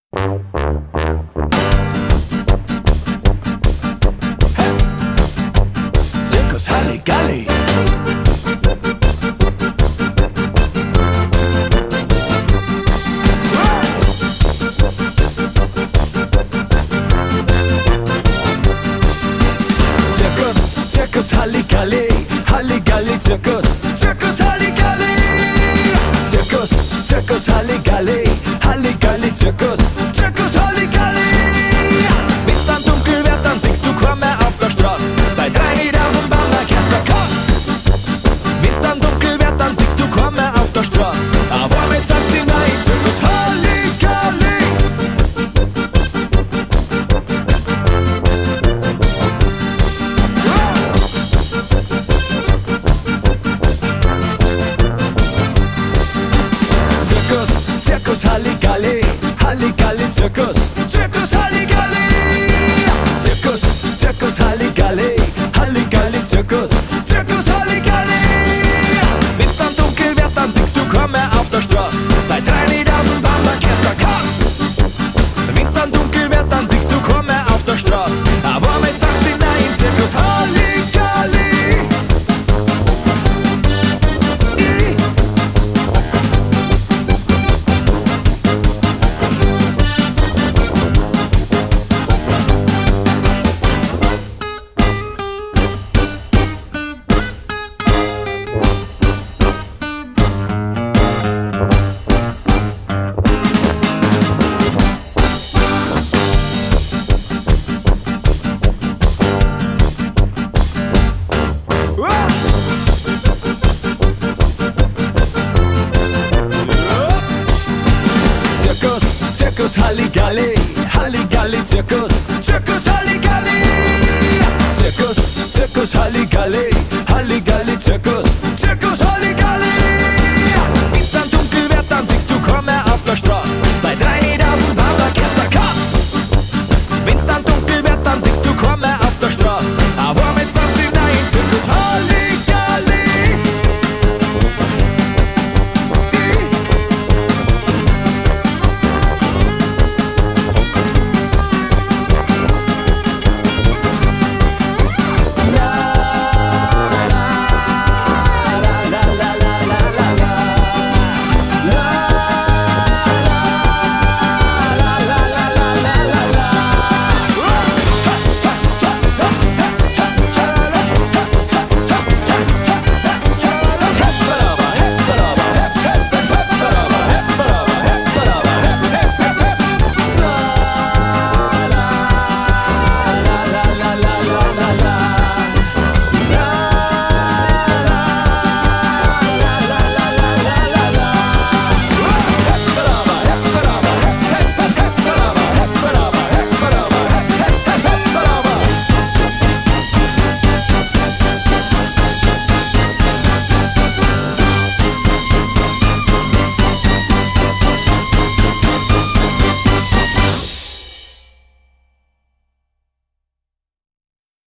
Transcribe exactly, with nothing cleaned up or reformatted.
Zirkus Halligalli. Zirkus, Zirkus Halligalli, Halligalli Zirkus, Zirkus Halligalli. Zirkus, Zirkus Halligalli, Halligalli Zirkus, Zirkus Halligalli. Wenn's dann dunkel wird, dann singst du kaum mehr auf der Straße. Bei drei Lieder vom Bamberg erst der Katz. Wenn's dann dunkel wird, dann singst du kaum mehr auf der Straße. Aber mit sagst du nein, Zirkus Halligalli. Zirkus, Zirkus Halligalli, Halligalli Zirkus, Zirkus Halligalli. Zirkus, Zirkus Halligalli, Halligalli Zirkus, Zirkus Halligalli. Wenn's dann dunkel wird, dann singst du kaum mehr auf der Straße. Bei drei Lieder auf dem Bamberg erst der Katz. Wenn's dann dunkel wird, dann singst du kaum mehr auf der Straße. Aber mit sagst du nein, Zirkus Halligalli. Zirkus Halligalli, Halligalli Zirkus, Zirkus Halligalli. Zirkus, Zirkus Halligalli, Halligalli Zirkus,